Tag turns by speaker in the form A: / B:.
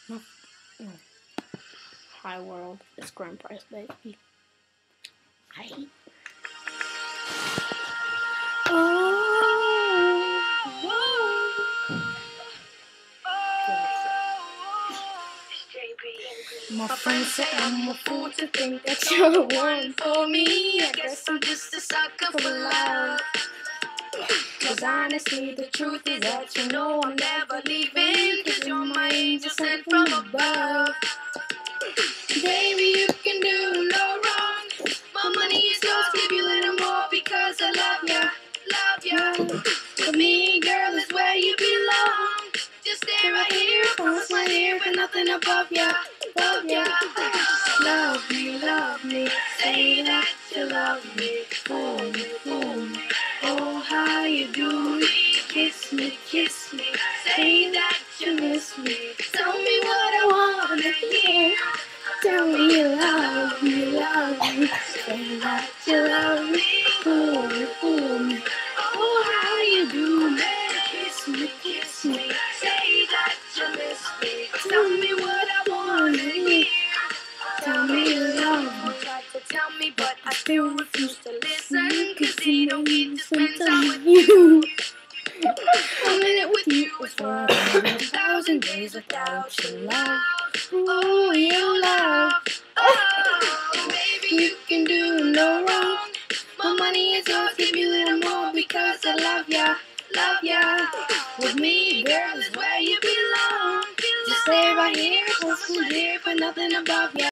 A: No. No. Hi world. It's Grand Price, baby. Hi. My friends say I'm a fool to think that you're the one for me. I guess I'm just a sucker for love. Cause honestly, the truth is that you know I'm never leaving. Cause you're my angel sent from above. Baby, you can do no wrong. My money is yours, give you a little more because I love ya, love ya. But me, girl, is where you belong. Just stay right here, cross my ear, but nothing above ya, above ya. Love me, say that you love me. Fool me, fool me. Oh, how you do me. Kiss me, say that you miss me. Tell me what I wanna hear. Tell me you love me, say that you love me. Fool me, fool me. Oh, how you do me. Kiss me, say that you miss me. Tell me what I wanna hear. Tell me you love me. Try to tell me, but I still refuse to listen. Cause you don't need to spend time with you. A minute with you is worth 1,000 days without your love. Oh, your love. Oh, baby, you can do no wrong. My money is yours, give me a little more because I love ya, love ya. With me, girl, is where you belong. Just stay right here, close to dear, but nothing above ya.